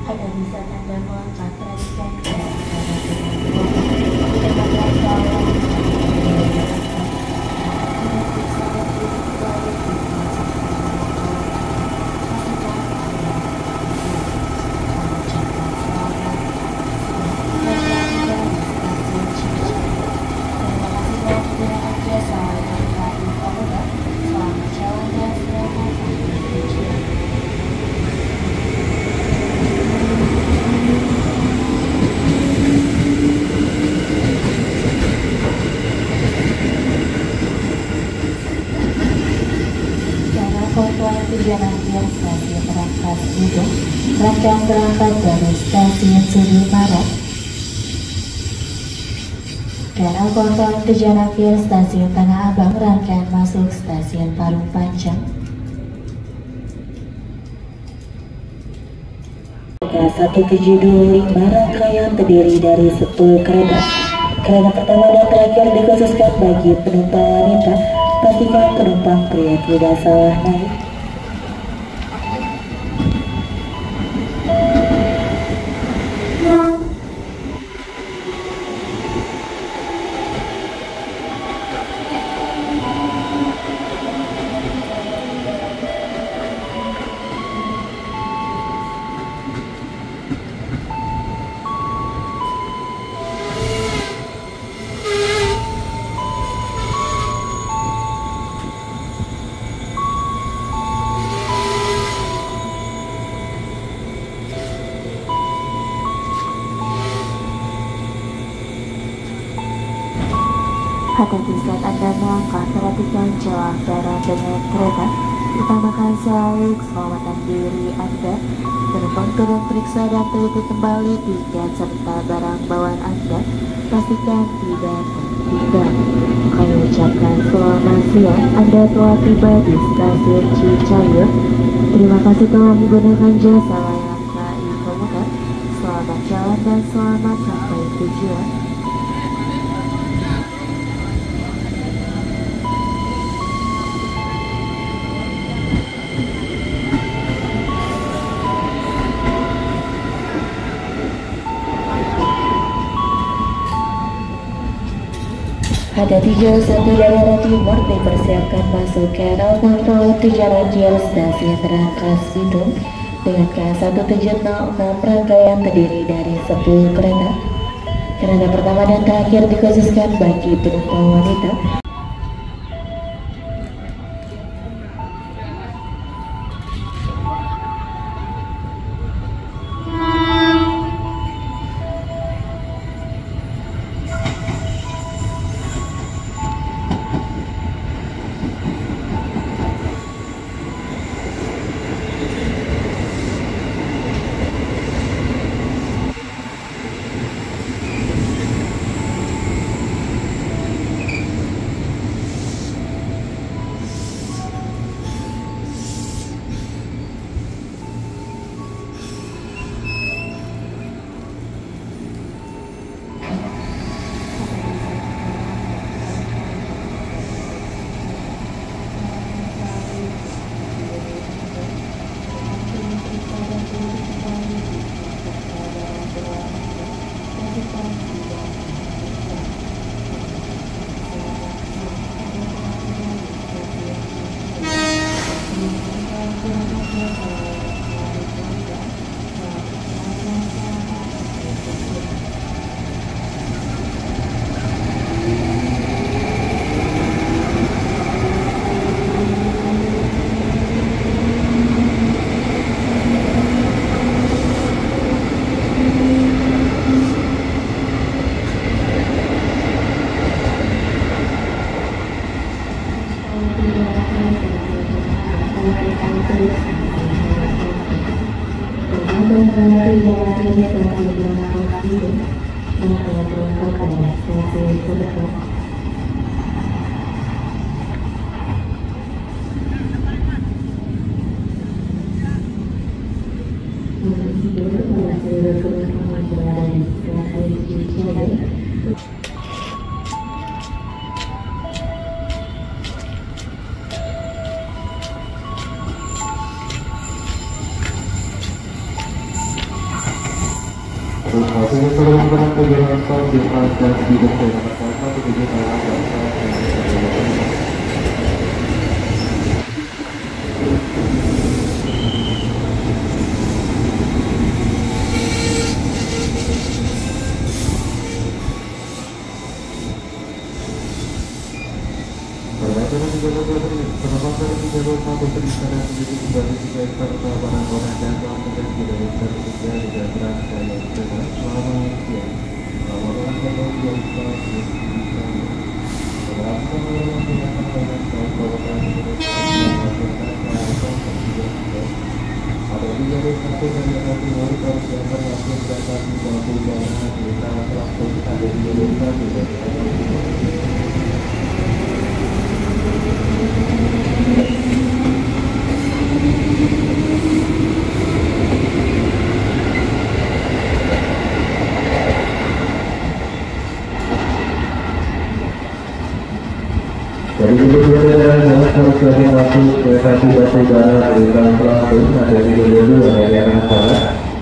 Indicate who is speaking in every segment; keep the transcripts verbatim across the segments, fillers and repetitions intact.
Speaker 1: Ada bisa Anda melangkah perhatikan jarak pada dengan dengan langkah yang tujuan akhir stasiun Rangkas Bitung, rangkaian berangkat dari stasiun Sudirman. Kanal Konton tujuan akhir stasiun Tanah Abang, rangkaian masuk stasiun Parung Panjang. satu tujuh dua lima rangkaian terdiri dari sepuluh kereta. Kereta pertama dan terakhir dikhususkan bagi penumpang wanita. Pastikan penumpang pria tidak salah naik. Hati-hati saat Anda melangkah, perhatikan celah barat dengan kereta. Utamakan selalu keselamatan diri Anda. Penumpang turun periksa dan teliti kembali tiket serta barang bawaan Anda. Pastikan tidak tertinggal. Kami ucapkan selamat siang, Anda telah tiba di stasiun Cicayur. Terima kasih telah menggunakan jasa layanan K A I Komuter. Selamat jalan dan selamat sampai tujuan. Ada tiga puluh satu dari arah timur dipersiapkan masuk kanal kontrol tujuan akhir stasiun Rangkas Bitung dengan K satu tujuh nol enam rangkaian terdiri dari sepuluh kereta. Kereta pertama dan terakhir dikhususkan bagi penumpang wanita.
Speaker 2: Sehingga seluruh menggunakan tujuan stop di atas dan di depan nomor satu tujuh delapan. Penumpang dari tiga puluh satu periksa dan tujuh kembali tiga serta barang-barang dan kemudian tidak tersedia di dalam saya dengan selamat siang. Selamat datang di Ustaz Yusuf. Selamat ada tiga dari satu dari satu hari terus yang berlangsung datang di bawah jalan kita langsung ada di dalam tidak. Jadi itu dia adalah harus lagi masuk ke satu batu bara dari dalam pelampung ada di dulu ada yang salah.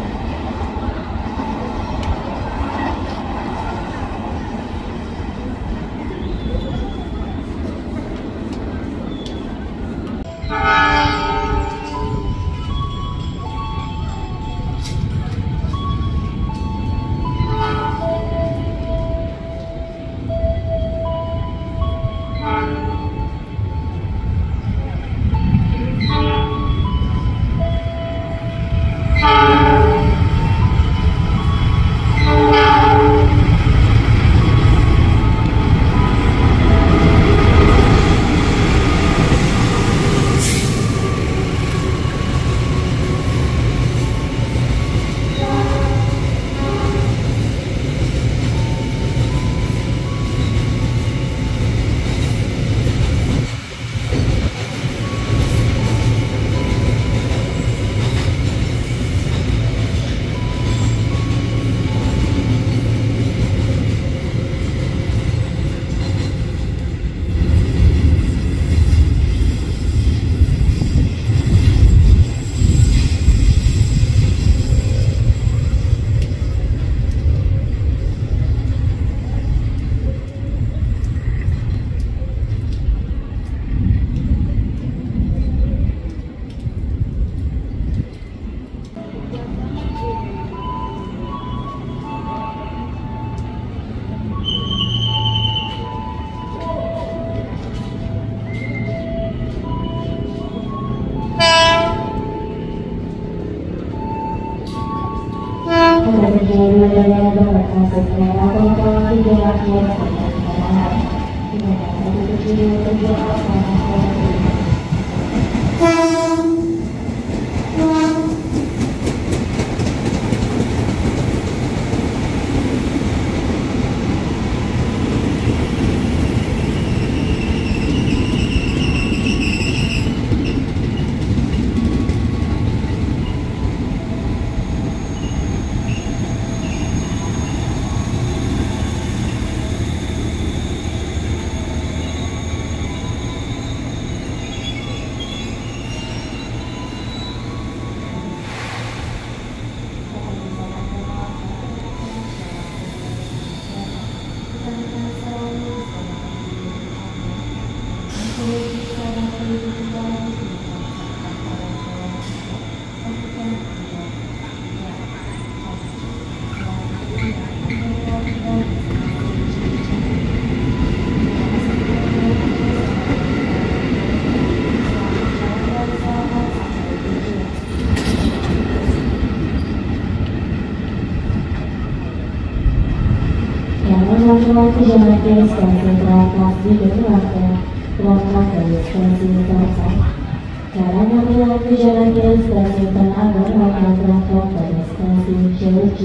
Speaker 1: Waktu jalan kiri stasiun Teratas di Jakarta, berangkat dari stasiun Teratas. Jalan ambil waktu jalan kiri stasiun Tanah Abang akan berangkat dari stasiun Cileunci.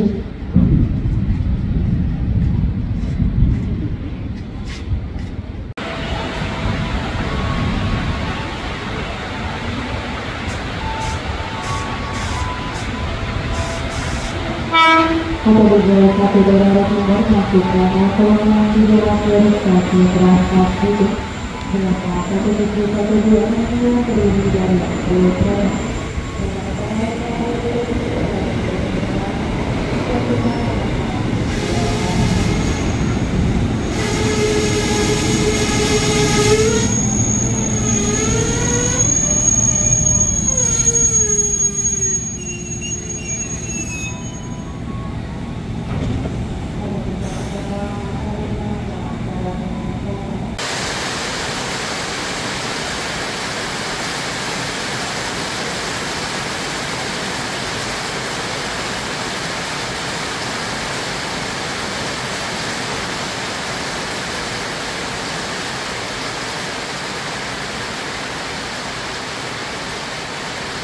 Speaker 1: Ada beberapa satu daerah timur masih berada kewenangan di dalam dari stasiun Teratas itu. Berangkat satu tujuh satu dua yang terdiri dari sepuluh kereta.